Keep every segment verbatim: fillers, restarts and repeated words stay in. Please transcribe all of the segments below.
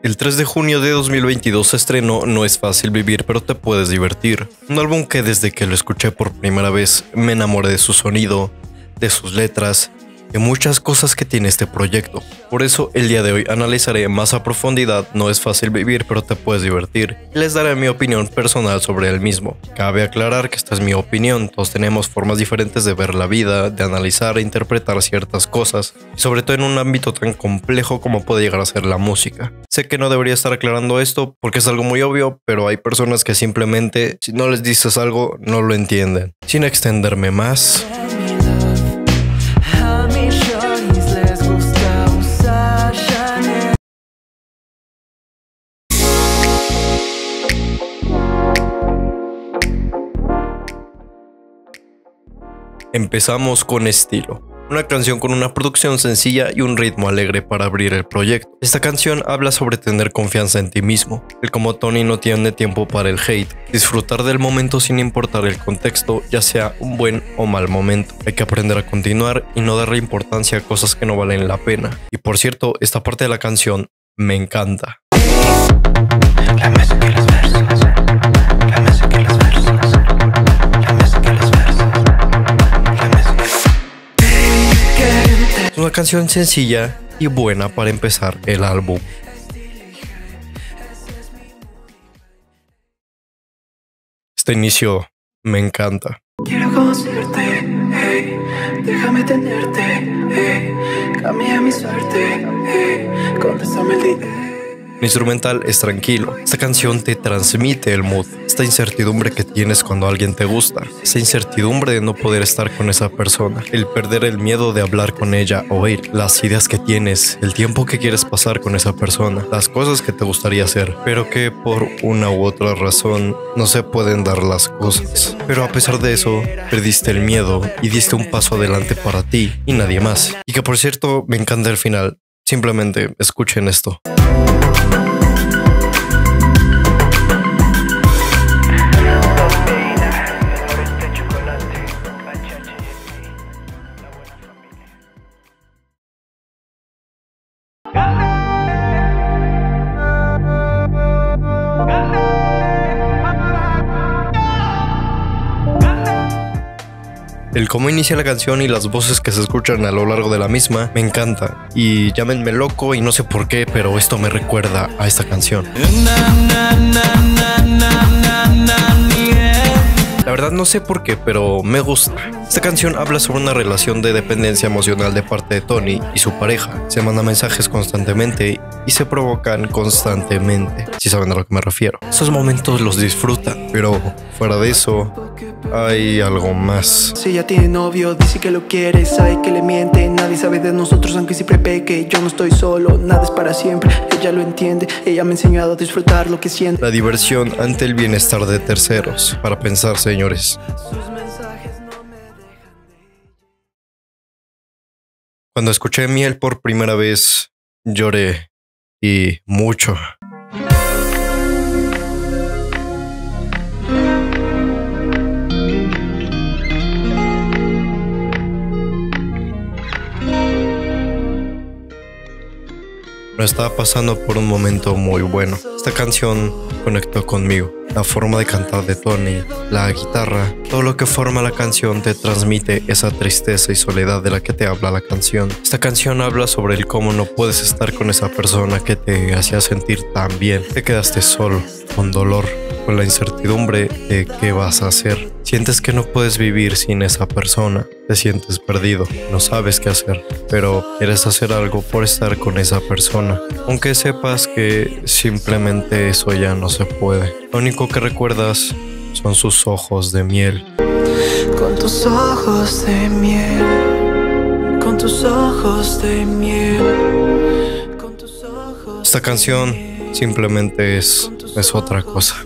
El tres de junio de dos mil veintidós se estrenó No es fácil vivir, pero te puedes divertir. Un álbum que desde que lo escuché por primera vez me enamoré de su sonido, de sus letras, de muchas cosas que tiene este proyecto. Por eso el día de hoy analizaré más a profundidad No es fácil vivir, pero te puedes divertir, y les daré mi opinión personal sobre el mismo. Cabe aclarar que esta es mi opinión, todos tenemos formas diferentes de ver la vida, de analizar e interpretar ciertas cosas, y sobre todo en un ámbito tan complejo como puede llegar a ser la música. Sé que no debería estar aclarando esto porque es algo muy obvio, pero hay personas que simplemente, si no les dices algo, no lo entienden. Sin extenderme más, empezamos con Estilo, una canción con una producción sencilla y un ritmo alegre para abrir el proyecto. Esta canción habla sobre tener confianza en ti mismo, el como Tony no tiene tiempo para el hate, disfrutar del momento sin importar el contexto, ya sea un buen o mal momento. Hay que aprender a continuar y no darle importancia a cosas que no valen la pena. Y por cierto, esta parte de la canción me encanta. La música y los versos, la música y los versos, la música y los versos. Es una canción sencilla y buena para empezar el álbum. Este inicio me encanta. Quiero conocerte, hey, déjame tenerte, hey, cambia mi suerte, hey, contéstame el día. El instrumental es tranquilo. Esta canción te transmite el mood, esta incertidumbre que tienes cuando alguien te gusta, esa incertidumbre de no poder estar con esa persona, el perder el miedo de hablar con ella o él, las ideas que tienes, el tiempo que quieres pasar con esa persona, las cosas que te gustaría hacer, pero que por una u otra razón no se pueden dar las cosas. Pero a pesar de eso, perdiste el miedo y diste un paso adelante para ti y nadie más. Y que por cierto, me encanta el final. Simplemente escuchen esto. El cómo inicia la canción y las voces que se escuchan a lo largo de la misma me encanta, y llámenme loco y no sé por qué, pero esto me recuerda a esta canción. La verdad no sé por qué, pero me gusta. Esta canción habla sobre una relación de dependencia emocional de parte de Tony y su pareja. Se mandan mensajes constantemente y se provocan constantemente, si saben a lo que me refiero. Esos momentos los disfrutan, pero fuera de eso hay algo más. Si ella tiene novio, dice que lo quiere, sabe que le miente. Nadie sabe de nosotros, aunque siempre peque. Yo no estoy solo, nada es para siempre. Ella lo entiende, ella me ha enseñado a disfrutar lo que siente. La diversión ante el bienestar de terceros. Para pensar, señores. Cuando escuché Miel por primera vez, lloré, y mucho. Me estaba pasando por un momento muy bueno. Esta canción conectó conmigo. La forma de cantar de Tony, la guitarra, todo lo que forma la canción te transmite esa tristeza y soledad de la que te habla la canción. Esta canción habla sobre el cómo no puedes estar con esa persona que te hacía sentir tan bien. Te quedaste solo, con dolor, con la incertidumbre de qué vas a hacer. Sientes que no puedes vivir sin esa persona. Te sientes perdido, no sabes qué hacer, pero quieres hacer algo por estar con esa persona, aunque sepas que simplemente eso ya no se puede. Lo único que recuerdas son sus ojos de miel. Con tus ojos de miel, con tus ojos de miel, con tus ojos. Esta canción simplemente es, es otra cosa.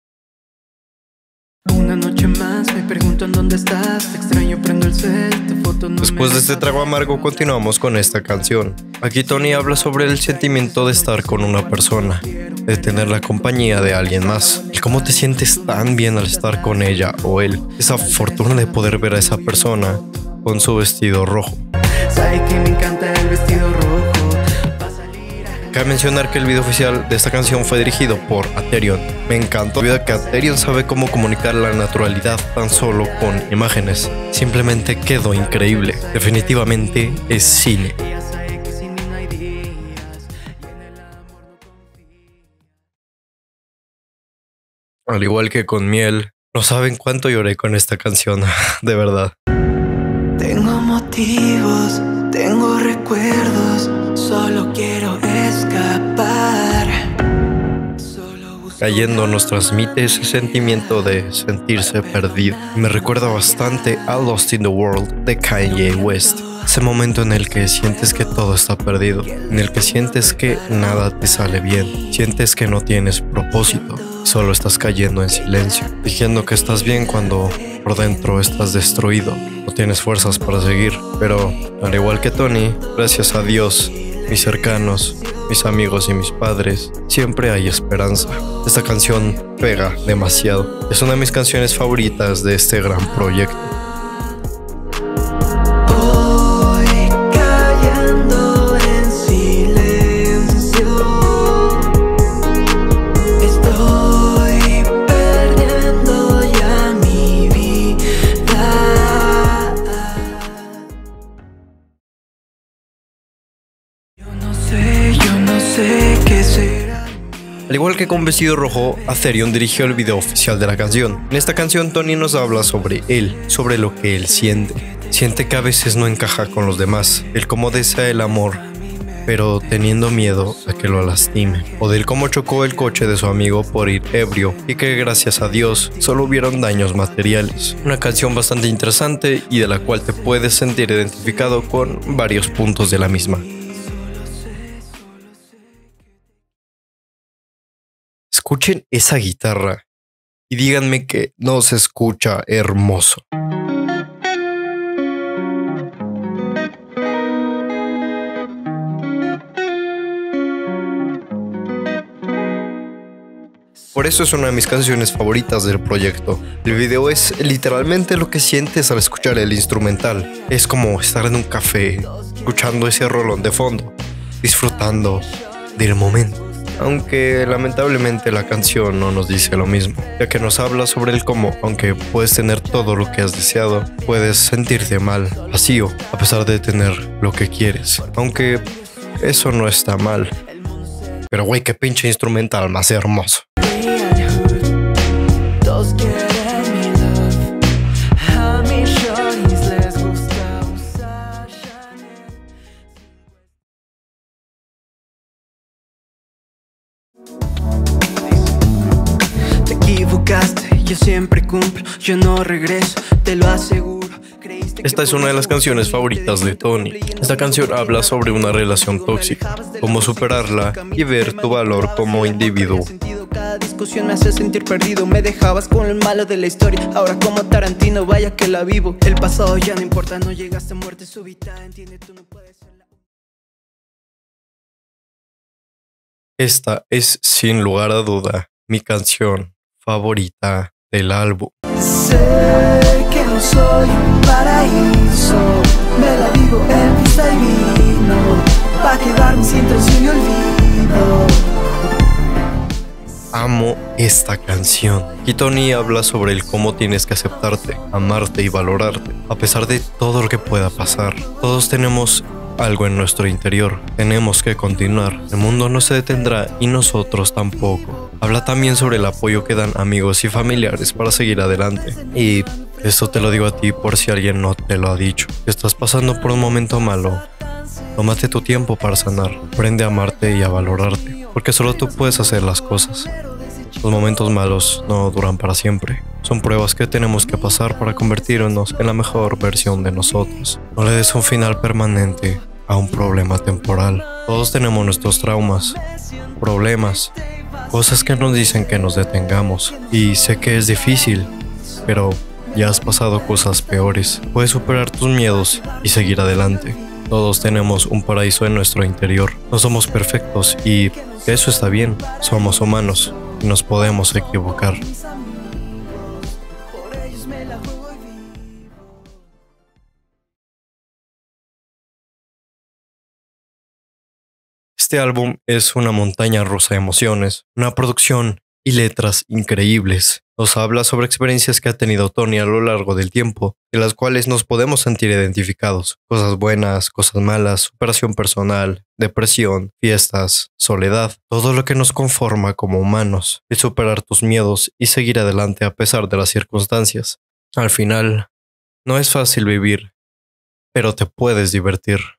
Una noche más me pregunto en dónde estás. Te extraño, prendo el cel, tu foto Después de este trago amargo continuamos con esta canción. Aquí Tony habla sobre el sentimiento de estar con una persona, de tener la compañía de alguien más, y cómo te sientes tan bien al estar con ella o él. Esa fortuna de poder ver a esa persona con su vestido rojo. Sabe que me encanta el vestido rojo. Cabe mencionar que el video oficial de esta canción fue dirigido por Aterion. Me encantó debido a que Aterion sabe cómo comunicar la naturalidad tan solo con imágenes. Simplemente quedó increíble. Definitivamente es cine. Al igual que con Miel, no saben cuánto lloré con esta canción, de verdad. Tengo motivos, tengo recuerdos, solo quiero escapar. Solo Cayendo nos transmite ese sentimiento de sentirse perdido. Me recuerda bastante a Lost in the World de Kanye West. Ese momento en el que sientes que todo está perdido, en el que sientes que nada te sale bien, sientes que no tienes propósito, solo estás cayendo en silencio, diciendo que estás bien cuando por dentro estás destruido, no tienes fuerzas para seguir. Pero al igual que Tony, gracias a Dios, mis cercanos, mis amigos y mis padres, siempre hay esperanza. Esta canción pega demasiado. Es una de mis canciones favoritas de este gran proyecto. Al igual que con Vestido Rojo, Aterion dirigió el video oficial de la canción. En esta canción Tony nos habla sobre él, sobre lo que él siente. Siente que a veces no encaja con los demás, el cómo desea el amor, pero teniendo miedo a que lo lastime. O del cómo chocó el coche de su amigo por ir ebrio y que gracias a Dios solo hubieron daños materiales. Una canción bastante interesante y de la cual te puedes sentir identificado con varios puntos de la misma. Escuchen esa guitarra y díganme que no se escucha hermoso. Por eso es una de mis canciones favoritas del proyecto. El video es literalmente lo que sientes al escuchar el instrumental. Es como estar en un café, escuchando ese rolón de fondo, disfrutando del momento. Aunque lamentablemente la canción no nos dice lo mismo, ya que nos habla sobre el cómo, aunque puedes tener todo lo que has deseado, puedes sentirte mal, vacío, a pesar de tener lo que quieres. Aunque eso no está mal. Pero güey, qué pinche instrumental más hermoso. Te equivocaste, yo siempre cumplo, yo no regreso, te lo aseguro. Esta es una de las canciones favoritas de Tony. Esta canción habla sobre una relación tóxica, cómo superarla y ver tu valor como individuo. Cada discusión me hace sentir perdido. Me dejabas con lo malo de la historia. Ahora como Tarantino, vaya que la vivo. El pasado ya no importa, no llegaste a muerte súbita. Entiende, tú no puedes ser la... Esta es, sin lugar a duda, mi canción favorita del álbum. Sé que no soy un paraíso, me la vivo en pista y vino, pa' quedarme sin traición y olvido. Amo esta canción. Y Tony habla sobre el cómo tienes que aceptarte, amarte y valorarte, a pesar de todo lo que pueda pasar. Todos tenemos algo en nuestro interior, tenemos que continuar. El mundo no se detendrá y nosotros tampoco. Habla también sobre el apoyo que dan amigos y familiares para seguir adelante. Y esto te lo digo a ti por si alguien no te lo ha dicho. Si estás pasando por un momento malo, tómate tu tiempo para sanar. Aprende a amarte y a valorarte, porque solo tú puedes hacer las cosas. Los momentos malos no duran para siempre. Son pruebas que tenemos que pasar para convertirnos en la mejor versión de nosotros. No le des un final permanente a un problema temporal. Todos tenemos nuestros traumas, problemas, cosas que nos dicen que nos detengamos. Y sé que es difícil, pero ya has pasado cosas peores. Puedes superar tus miedos y seguir adelante. Todos tenemos un paraíso en nuestro interior. No somos perfectos y eso está bien. Somos humanos y nos podemos equivocar. Este álbum es una montaña rusa de emociones, una producción y letras increíbles. Nos habla sobre experiencias que ha tenido Tony a lo largo del tiempo, de las cuales nos podemos sentir identificados. Cosas buenas, cosas malas, superación personal, depresión, fiestas, soledad, todo lo que nos conforma como humanos, de superar tus miedos y seguir adelante a pesar de las circunstancias. Al final, no es fácil vivir, pero te puedes divertir.